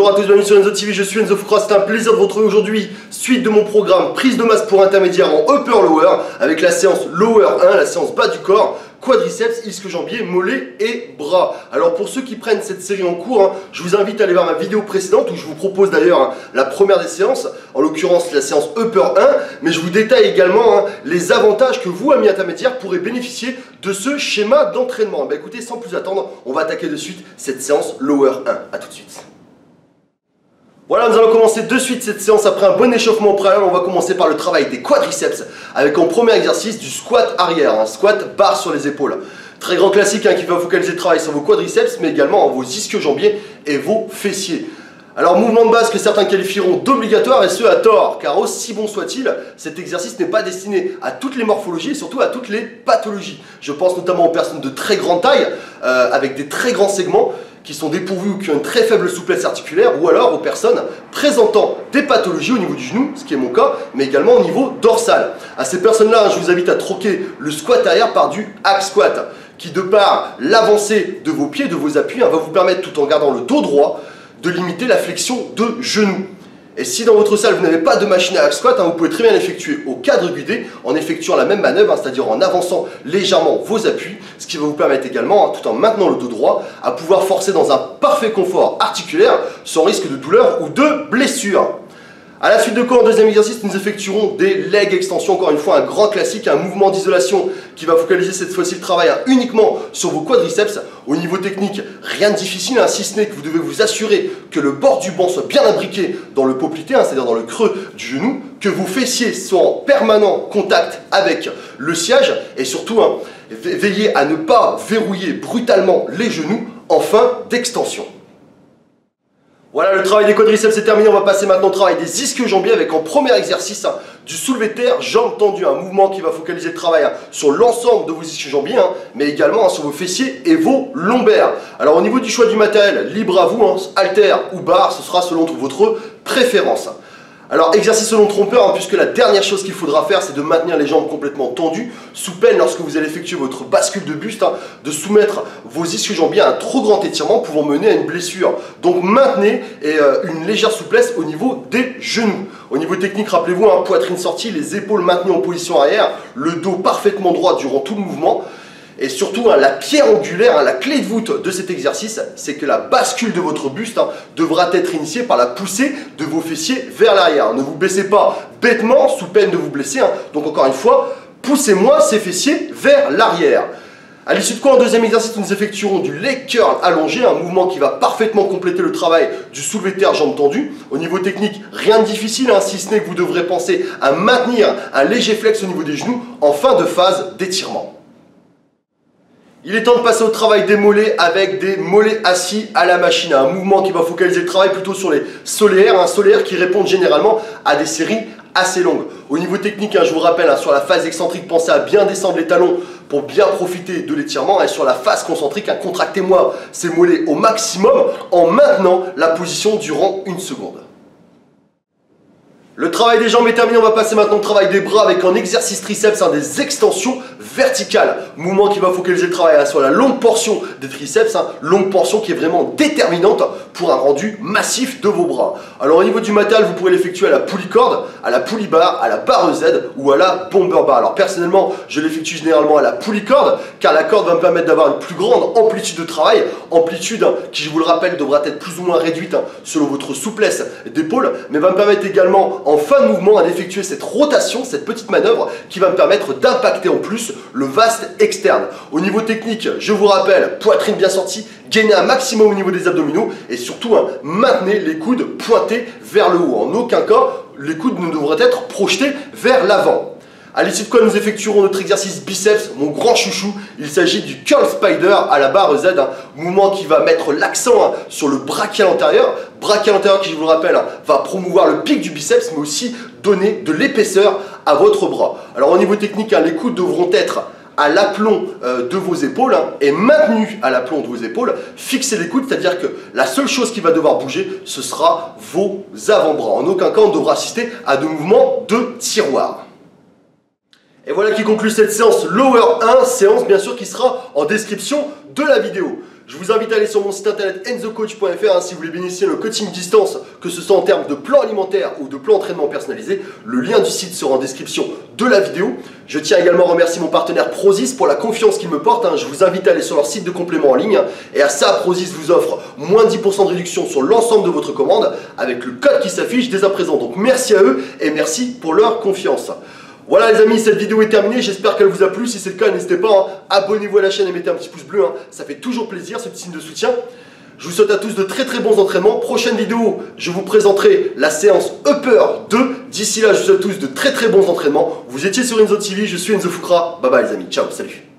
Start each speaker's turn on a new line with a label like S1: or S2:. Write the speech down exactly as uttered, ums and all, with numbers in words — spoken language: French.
S1: Bonjour à tous, bienvenue sur Enzo T V, je suis Enzo Foucross, c'est un plaisir de vous retrouver aujourd'hui. Suite de mon programme prise de masse pour intermédiaire en upper lower avec la séance lower un, la séance bas du corps, quadriceps, ischio-jambier, mollets et bras. Alors pour ceux qui prennent cette série en cours, hein, je vous invite à aller voir ma vidéo précédente où je vous propose d'ailleurs hein, la première des séances, en l'occurrence la séance upper un, mais je vous détaille également hein, les avantages que vous, amis intermédiaires, pourrez bénéficier de ce schéma d'entraînement. Bah écoutez, sans plus attendre, on va attaquer de suite cette séance lower un. A tout de suite. Voilà, nous allons commencer de suite cette séance après un bon échauffement préalable. On va commencer par le travail des quadriceps avec en premier exercice du squat arrière, un squat barre sur les épaules. Très grand classique hein, qui va focaliser le travail sur vos quadriceps mais également vos ischio-jambiers et vos fessiers. Alors mouvement de base que certains qualifieront d'obligatoire et ce à tort, car aussi bon soit-il, cet exercice n'est pas destiné à toutes les morphologies et surtout à toutes les pathologies. Je pense notamment aux personnes de très grande taille, euh, avec des très grands segments, qui sont dépourvus ou qui ont une très faible souplesse articulaire, ou alors aux personnes présentant des pathologies au niveau du genou, ce qui est mon cas, mais également au niveau dorsal. À ces personnes-là, je vous invite à troquer le squat arrière par du hack squat, qui de par l'avancée de vos pieds, de vos appuis, hein, va vous permettre, tout en gardant le dos droit, de limiter la flexion de genou. Et si dans votre salle vous n'avez pas de machine à hack squat, hein, vous pouvez très bien l'effectuer au cadre guidé en effectuant la même manœuvre, hein, c'est-à-dire en avançant légèrement vos appuis, ce qui va vous permettre également, hein, tout en maintenant le dos droit, à pouvoir forcer dans un parfait confort articulaire sans risque de douleur ou de blessure. A la suite de quoi, en deuxième exercice, nous effectuerons des leg extensions, encore une fois un grand classique, un mouvement d'isolation qui va focaliser cette fois-ci le travail hein, uniquement sur vos quadriceps. Au niveau technique, rien de difficile, hein, si ce n'est que vous devez vous assurer que le bord du banc soit bien imbriqué dans le poplité, hein, c'est-à-dire dans le creux du genou, que vos fessiers soient en permanent contact avec le sciage et surtout, hein, veillez à ne pas verrouiller brutalement les genoux en fin d'extension. Voilà, le travail des quadriceps est terminé, on va passer maintenant au travail des ischio-jambiers avec en premier exercice hein, du soulevé de terre, jambes tendues, un mouvement qui va focaliser le travail hein, sur l'ensemble de vos ischio-jambiers, hein, mais également hein, sur vos fessiers et vos lombaires. Alors au niveau du choix du matériel, libre à vous, hein, haltère ou barre, ce sera selon votre préférence. Alors exercice selon trompeur, hein, puisque la dernière chose qu'il faudra faire c'est de maintenir les jambes complètement tendues, sous peine lorsque vous allez effectuer votre bascule de buste, hein, de soumettre vos ischio-jambiers à un trop grand étirement pouvant mener à une blessure. Donc maintenez et, euh, une légère souplesse au niveau des genoux. Au niveau technique, rappelez-vous, hein, poitrine sortie, les épaules maintenues en position arrière, le dos parfaitement droit durant tout le mouvement. Et surtout, hein, la pierre angulaire, hein, la clé de voûte de cet exercice, c'est que la bascule de votre buste hein, devra être initiée par la poussée de vos fessiers vers l'arrière. Ne vous baissez pas bêtement, sous peine de vous blesser. Hein. Donc encore une fois, poussez-moi ces fessiers vers l'arrière. A l'issue de quoi, en deuxième exercice, nous effectuerons du leg curl allongé, un mouvement qui va parfaitement compléter le travail du soulevé de terre jambes tendues. Au niveau technique, rien de difficile, hein, si ce n'est que vous devrez penser à maintenir un léger flex au niveau des genoux en fin de phase d'étirement. Il est temps de passer au travail des mollets avec des mollets assis à la machine. Un mouvement qui va focaliser le travail plutôt sur les solaires, un solaire qui répond généralement à des séries assez longues. Au niveau technique, hein, je vous rappelle, hein, sur la phase excentrique, pensez à bien descendre les talons pour bien profiter de l'étirement. Et sur la phase concentrique, hein, contractez-moi ces mollets au maximum en maintenant la position durant une seconde. Le travail des jambes est terminé, on va passer maintenant au travail des bras avec un exercice triceps, hein, des extensions verticales. Mouvement qui va focaliser le travail hein, sur la longue portion des triceps, hein, longue portion qui est vraiment déterminante pour un rendu massif de vos bras. Alors au niveau du matériel, vous pourrez l'effectuer à la poulie corde, à la poulie barre, à la barre Z ou à la bomber bar. Alors personnellement, je l'effectue généralement à la poulie corde car la corde va me permettre d'avoir une plus grande amplitude de travail, amplitude hein, qui, je vous le rappelle, devra être plus ou moins réduite hein, selon votre souplesse d'épaule, mais va me permettre également en fin de mouvement d'effectuer cette rotation, cette petite manœuvre qui va me permettre d'impacter en plus le vaste externe. Au niveau technique, je vous rappelle, poitrine bien sortie, gainez un maximum au niveau des abdominaux et surtout hein, maintenez les coudes pointés vers le haut. En aucun cas, les coudes ne devraient être projetés vers l'avant. A l'issue de quoi nous effectuerons notre exercice biceps, mon grand chouchou. Il s'agit du curl spider à la barre Z, un mouvement qui va mettre l'accent hein, sur le brachial antérieur. Brachial antérieur qui, je vous le rappelle, hein, va promouvoir le pic du biceps, mais aussi donner de l'épaisseur à votre bras. Alors au niveau technique, hein, les coudes devront être à l'aplomb euh, de vos épaules hein, et maintenus à l'aplomb de vos épaules. Fixez les coudes, c'est-à-dire que la seule chose qui va devoir bouger, ce sera vos avant-bras. En aucun cas, on devra assister à de mouvements de tiroir. Et Et voilà qui conclut cette séance Lower un, séance bien sûr qui sera en description de la vidéo. Je vous invite à aller sur mon site internet enzocoach point f r hein, si vous voulez bénéficier d'un coaching distance, que ce soit en termes de plan alimentaire ou de plan entraînement personnalisé. Le lien du site sera en description de la vidéo. Je tiens également à remercier mon partenaire Prozis pour la confiance qu'il me porte. Hein. Je vous invite à aller sur leur site de complément en ligne. Et à ça, Prozis vous offre moins dix pour cent de réduction sur l'ensemble de votre commande avec le code qui s'affiche dès à présent. Donc merci à eux et merci pour leur confiance. Voilà les amis, cette vidéo est terminée, j'espère qu'elle vous a plu. Si c'est le cas, n'hésitez pas, hein, abonnez-vous à la chaîne et mettez un petit pouce bleu, hein. Ça fait toujours plaisir, ce petit signe de soutien. Je vous souhaite à tous de très très bons entraînements. Prochaine vidéo, je vous présenterai la séance Upper deux. D'ici là, je vous souhaite à tous de très très bons entraînements. Vous étiez sur Enzo T V, je suis Enzo Foucra. Bye bye les amis, ciao, salut.